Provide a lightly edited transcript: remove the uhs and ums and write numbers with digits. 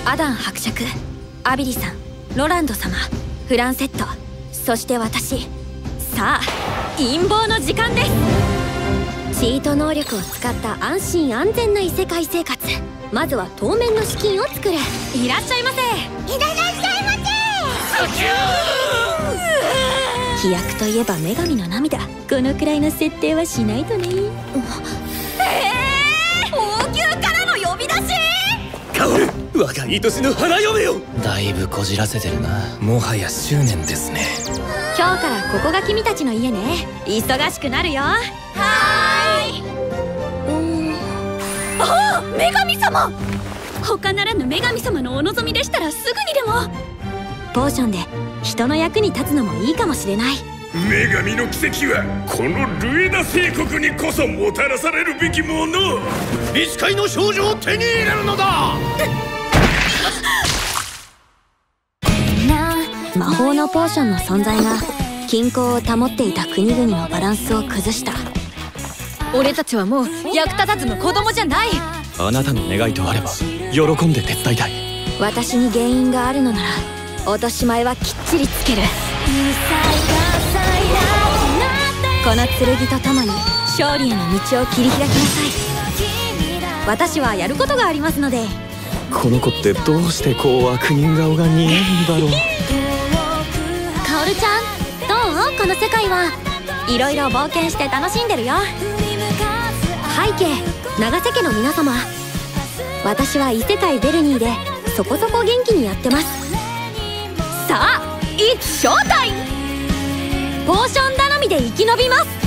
アダン伯爵、アビリさん、ロランド様、フランセット、そして私。さあ陰謀の時間です。チート能力を使った安心安全な異世界生活。まずは当面の資金を作る。いらっしゃいませ。 いらっしゃいませ。 飛躍といえば女神の涙。このくらいの設定はしないとね。王宮からの呼び出し。 薫、若い年の花嫁よ。 だいぶこじらせてるな。もはや執念ですね。 今日からここが君たちの家ね。忙しくなるよ。はーい。ああ、女神様。他ならぬ女神様のお望みでしたらすぐにでも。ポーションで人の役に立つのもいいかもしれない。 女神の奇跡はこのルエダ帝国にこそもたらされるべきもの。 美使いの少女を手に入れるのだ。 魔法のポーションの存在が均衡を保っていた国々のバランスを崩した。俺たちはもう役立たずの子供じゃない。 あなたの願いとあれば喜んで手伝いたい。 私に原因があるのなら落とし前はきっちりつける。この剣とともに勝利への道を切り開きなさい。私はやることがありますので。 この子ってどうしてこう悪人顔が似合うんだろう。 カオルちゃん、どう？この世界はいろいろ冒険して楽しんでるよ。背景、長瀬家の皆様、私は異世界ベルニーでそこそこ元気にやってます。さあ、It's showtime！ポーション頼みで生き延びます。